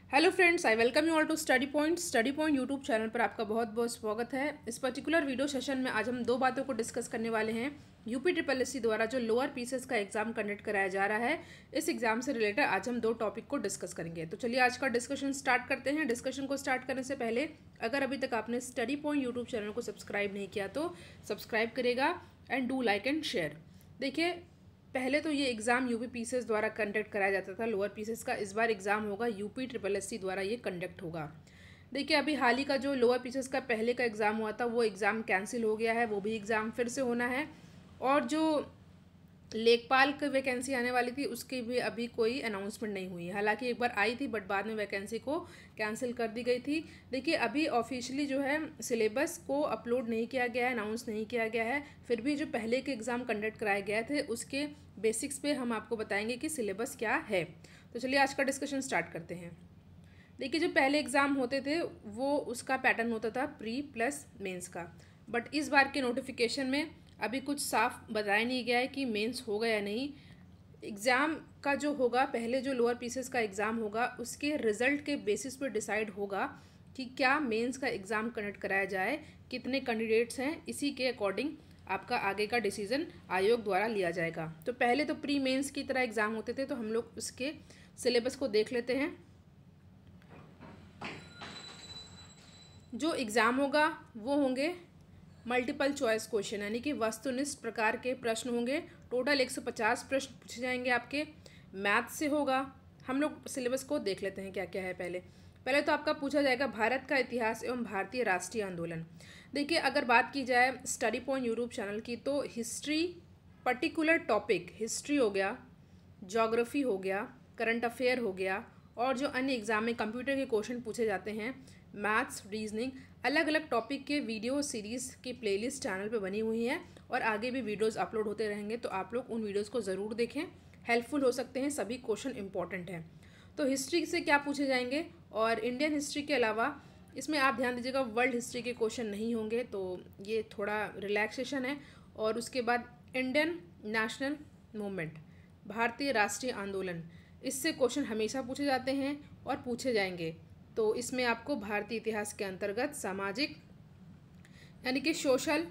Hello friends, I welcome you all to study point YouTube channel पर आपका बहुत बहुत स्वागत है। इस पर्टिकुलर वीडियो सेशन में आज हम दो बातों को डिस्कस करने वाले हैं। यूपी ट्रिपल एससी द्वारा जो लोअर पीसेस का एग्जाम कंडक्ट कराया जा रहा है, इस एग्जाम से रिलेटेड आज हम दो टॉपिक को डिस्कस करेंगे। तो चलिए आज का डिस्कशन स्टार्ट करते हैं। डिस्कशन को स्टार्ट करने से पहले अगर अभी तक आपने स्टडी पॉइंट यूट्यूब चैनल को सब्सक्राइब नहीं किया तो सब्सक्राइब करेगा and do like and share. देखिए, पहले तो ये एग्ज़ाम यूपी पीसेस द्वारा कंडक्ट कराया जाता था लोअर पीसेस का। इस बार एग्ज़ाम होगा यूपी ट्रिपल एससी द्वारा ये कंडक्ट होगा। देखिए, अभी हाल ही का जो लोअर पीसेस का पहले का एग्ज़ाम हुआ था वो एग्ज़ाम कैंसिल हो गया है, वो भी एग्ज़ाम फिर से होना है। और जो लेखपाल की वैकेंसी आने वाली थी उसकी भी अभी कोई अनाउंसमेंट नहीं हुई है। हालांकि एक बार आई थी बट बाद में वैकेंसी को कैंसिल कर दी गई थी। देखिए, अभी ऑफिशियली जो है सिलेबस को अपलोड नहीं किया गया है, अनाउंस नहीं किया गया है। फिर भी जो पहले के एग्ज़ाम कंडक्ट कराए गए थे उसके बेसिक्स पे हम आपको बताएंगे कि सिलेबस क्या है। तो चलिए आज का डिस्कशन स्टार्ट करते हैं। देखिए, जो पहले एग्ज़ाम होते थे वो उसका पैटर्न होता था प्री प्लस मेंस का, बट इस बार के नोटिफिकेशन में अभी कुछ साफ बताया नहीं गया है कि मेंस होगा या नहीं। एग्ज़ाम का जो होगा, पहले जो लोअर पीसेस का एग्ज़ाम होगा उसके रिज़ल्ट के बेसिस पर डिसाइड होगा कि क्या मेंस का एग्ज़ाम कंडक्ट कराया जाए, कितने कैंडिडेट्स हैं, इसी के अकॉर्डिंग आपका आगे का डिसीज़न आयोग द्वारा लिया जाएगा। तो पहले तो प्री मेंस की तरह एग्ज़ाम होते थे, तो हम लोग उसके सिलेबस को देख लेते हैं। जो एग्ज़ाम होगा वो होंगे मल्टीपल चॉइस क्वेश्चन, यानी कि वस्तुनिष्ठ प्रकार के प्रश्न होंगे। टोटल 150 प्रश्न पूछे जाएंगे आपके। मैथ से होगा। हम लोग सिलेबस को देख लेते हैं क्या क्या है। पहले तो आपका पूछा जाएगा भारत का इतिहास एवं भारतीय राष्ट्रीय आंदोलन। देखिए, अगर बात की जाए स्टडी पॉइंट यूट्यूब चैनल की तो हिस्ट्री, पर्टिकुलर टॉपिक हिस्ट्री हो गया, ज्योग्राफी हो गया, करंट अफेयर हो गया, और जो अन्य एग्जाम में कंप्यूटर के क्वेश्चन पूछे जाते हैं, मैथ्स, रीजनिंग, अलग अलग टॉपिक के वीडियो सीरीज़ की प्लेलिस्ट चैनल पे बनी हुई है और आगे भी वीडियोस अपलोड होते रहेंगे। तो आप लोग उन वीडियोस को ज़रूर देखें, हेल्पफुल हो सकते हैं, सभी क्वेश्चन इंपॉर्टेंट हैं। तो हिस्ट्री से क्या पूछे जाएंगे, और इंडियन हिस्ट्री के अलावा इसमें आप ध्यान दीजिएगा वर्ल्ड हिस्ट्री के क्वेश्चन नहीं होंगे, तो ये थोड़ा रिलैक्सेशन है। और उसके बाद इंडियन नेशनल मूवमेंट, भारतीय राष्ट्रीय आंदोलन, इससे क्वेश्चन हमेशा पूछे जाते हैं और पूछे जाएंगे। तो इसमें आपको भारतीय इतिहास के अंतर्गत सामाजिक, यानी कि सोशल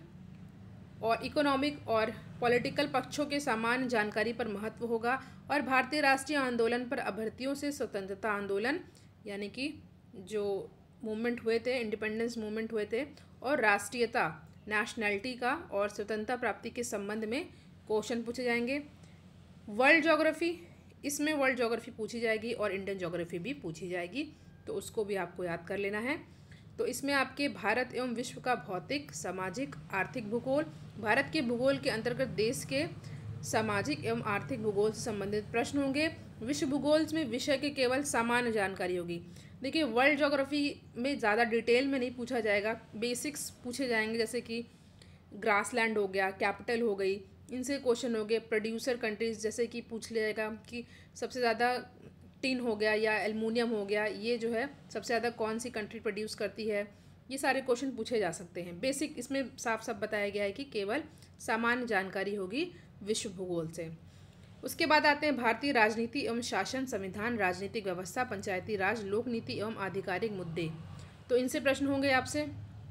और इकोनॉमिक और पॉलिटिकल पक्षों के सामान्य जानकारी पर महत्व होगा। और भारतीय राष्ट्रीय आंदोलन पर अभ्यर्थियों से स्वतंत्रता आंदोलन, यानी कि जो मूवमेंट हुए थे, इंडिपेंडेंस मूवमेंट हुए थे, और राष्ट्रीयता, नेशनैलिटी का और स्वतंत्रता प्राप्ति के संबंध में क्वेश्चन पूछे जाएंगे। वर्ल्ड ज्योग्राफी, इसमें वर्ल्ड ज्योग्राफी पूछी जाएगी और इंडियन ज्योग्राफी भी पूछी जाएगी, तो उसको भी आपको याद कर लेना है। तो इसमें आपके भारत एवं विश्व का भौतिक, सामाजिक, आर्थिक भूगोल, भारत के भूगोल के अंतर्गत देश के सामाजिक एवं आर्थिक भूगोल से संबंधित प्रश्न होंगे। विश्व भूगोल में विषय की केवल सामान्य जानकारी होगी। देखिए, वर्ल्ड ज्योग्राफी में ज़्यादा डिटेल में नहीं पूछा जाएगा, बेसिक्स पूछे जाएंगे, जैसे कि ग्रासलैंड हो गया, कैपिटल हो गई, इनसे क्वेश्चन हो गए। प्रोड्यूसर कंट्रीज़, जैसे कि पूछ लिया जाएगा कि सबसे ज़्यादा टिन हो गया या एल्युमिनियम हो गया, ये जो है सबसे ज़्यादा कौन सी कंट्री प्रोड्यूस करती है, ये सारे क्वेश्चन पूछे जा सकते हैं। बेसिक इसमें साफ साफ बताया गया है कि केवल सामान्य जानकारी होगी विश्व भूगोल से। उसके बाद आते हैं भारतीय राजनीति एवं शासन, संविधान, राजनीतिक व्यवस्था, पंचायती राज, लोक नीति एवं आधिकारिक मुद्दे। तो इनसे प्रश्न होंगे आपसे,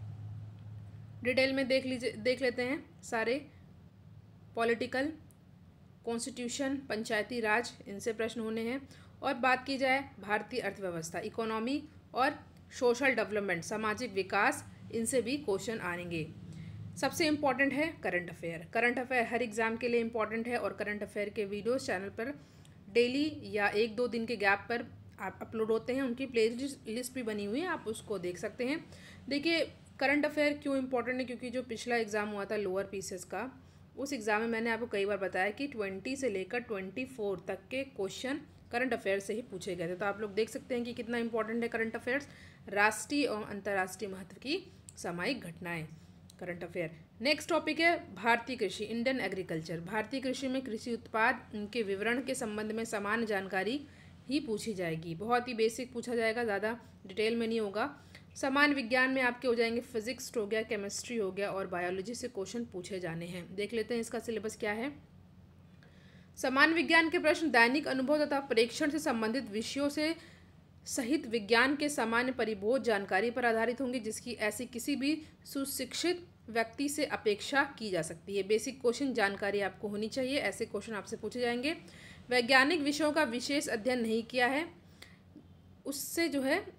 डिटेल में देख लेते हैं सारे। पॉलिटिकल, कॉन्स्टिट्यूशन, पंचायती राज, इनसे प्रश्न होने हैं। और बात की जाए भारतीय अर्थव्यवस्था, इकोनॉमी और सोशल डेवलपमेंट, सामाजिक विकास, इनसे भी क्वेश्चन आएंगे। सबसे इम्पॉर्टेंट है करंट अफेयर। करंट अफेयर हर एग्ज़ाम के लिए इम्पॉर्टेंट है और करंट अफेयर के वीडियोस चैनल पर डेली या 1-2 दिन के गैप पर आप अपलोड होते हैं। उनकी प्ले लिस्ट भी बनी हुई है, आप उसको देख सकते हैं। देखिए, करंट अफेयर क्यों इम्पोर्टेंट है, क्योंकि जो पिछला एग्ज़ाम हुआ था लोअर पीसेस का, उस एग्ज़ाम में मैंने आपको कई बार बताया कि 20 से लेकर 24 तक के क्वेश्चन करंट अफेयर से ही पूछे गए थे। तो आप लोग देख सकते हैं कि कितना इंपॉर्टेंट है करंट अफेयर्स। राष्ट्रीय और अंतर्राष्ट्रीय महत्व की सामयिक घटनाएं, करंट अफेयर। नेक्स्ट टॉपिक है भारतीय कृषि, इंडियन एग्रीकल्चर। भारतीय कृषि में कृषि उत्पाद, उनके विवरण के संबंध में सामान्य जानकारी ही पूछी जाएगी। बहुत ही बेसिक पूछा जाएगा, ज़्यादा डिटेल में नहीं होगा। सामान्य विज्ञान में आपके हो जाएंगे फिजिक्स हो गया, केमिस्ट्री हो गया, और बायोलॉजी से क्वेश्चन पूछे जाने हैं। देख लेते हैं इसका सिलेबस क्या है। सामान्य विज्ञान के प्रश्न दैनिक अनुभव तथा प्रेक्षण से संबंधित विषयों से सहित विज्ञान के सामान्य परिबोध जानकारी पर आधारित होंगे जिसकी ऐसी किसी भी सुशिक्षित व्यक्ति से अपेक्षा की जा सकती है। बेसिक क्वेश्चन जानकारी आपको होनी चाहिए, ऐसे क्वेश्चन आपसे पूछे जाएंगे। वैज्ञानिक विषयों का विशेष अध्ययन नहीं किया है, उससे जो है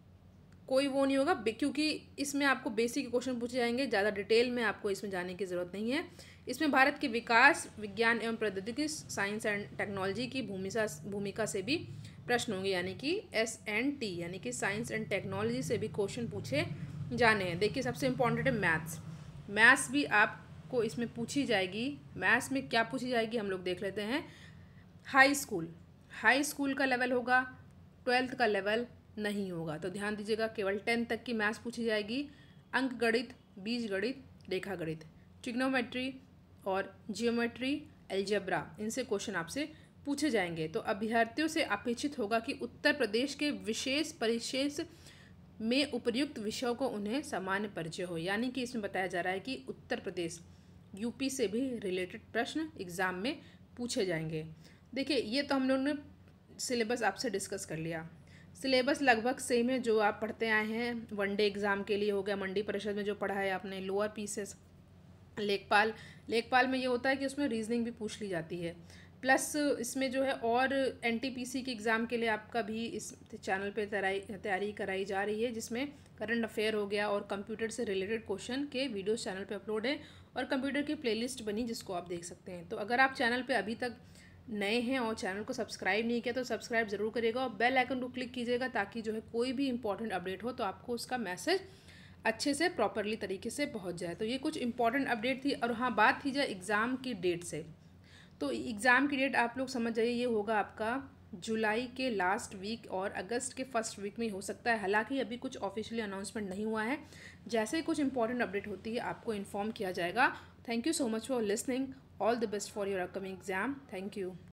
कोई वो नहीं होगा, क्योंकि इसमें आपको बेसिक क्वेश्चन पूछे जाएंगे, ज़्यादा डिटेल में आपको इसमें जाने की ज़रूरत नहीं है। इसमें भारत के विकास, विज्ञान एवं प्रौद्योगिकी, साइंस एंड टेक्नोलॉजी की भूमिका से भी प्रश्न होंगे, यानी कि SNT यानी कि साइंस एंड टेक्नोलॉजी से भी क्वेश्चन पूछे जाने हैं। देखिए सबसे इंपॉर्टेंट है मैथ्स भी आपको इसमें पूछी जाएगी। मैथ्स में क्या पूछी जाएगी हम लोग देख लेते हैं। हाई स्कूल का लेवल होगा, 12th का लेवल नहीं होगा, तो ध्यान दीजिएगा केवल 10 तक की मैथ्स पूछी जाएगी। अंक गणित, बीज गणित, रेखा गणित, ट्रिग्नोमेट्री और जियोमेट्री, अलजेब्रा, इनसे क्वेश्चन आपसे पूछे जाएंगे। तो अभ्यर्थियों से अपेक्षित होगा कि उत्तर प्रदेश के विशेष परिशेष में उपर्युक्त विषयों को उन्हें सामान्य परिचय हो, यानी कि इसमें बताया जा रहा है कि उत्तर प्रदेश यूपी से भी रिलेटेड प्रश्न एग्जाम में पूछे जाएंगे। देखिए ये तो हम लोगों ने सिलेबस आपसे डिस्कस कर लिया। सिलेबस लगभग सेम है जो आप पढ़ते आए हैं, वनडे एग्ज़ाम के लिए हो गया, मंडी परिषद में जो पढ़ा है आपने, लोअर पीसेस, लेखपाल में ये होता है कि उसमें रीजनिंग भी पूछ ली जाती है। प्लस इसमें जो है और NTPC के एग्ज़ाम के लिए आपका भी इस चैनल पे तैयारी कराई जा रही है, जिसमें करंट अफेयर हो गया और कंप्यूटर से रिलेटेड क्वेश्चन के वीडियोस चैनल पे अपलोड है और कंप्यूटर की प्लेलिस्ट बनी जिसको आप देख सकते हैं। तो अगर आप चैनल पे अभी तक नए हैं और चैनल को सब्सक्राइब नहीं किया तो सब्सक्राइब ज़रूर करिएगा और बेल आइकन को क्लिक कीजिएगा, ताकि जो है कोई भी इंपॉर्टेंट अपडेट हो तो आपको उसका मैसेज अच्छे से प्रॉपरली तरीके से पहुंच जाए। तो ये कुछ इंपॉर्टेंट अपडेट थी। और हाँ, बात थी जाए एग्ज़ाम की डेट से, तो एग्ज़ाम की डेट आप लोग समझ जाइए, ये होगा आपका जुलाई के लास्ट वीक और अगस्त के फर्स्ट वीक में हो सकता है। हालांकि अभी कुछ ऑफिशियली अनाउंसमेंट नहीं हुआ है, जैसे ही कुछ इंपॉर्टेंट अपडेट होती है आपको इन्फॉर्म किया जाएगा। Thank you so much for listening, all the best for your upcoming exam. Thank you.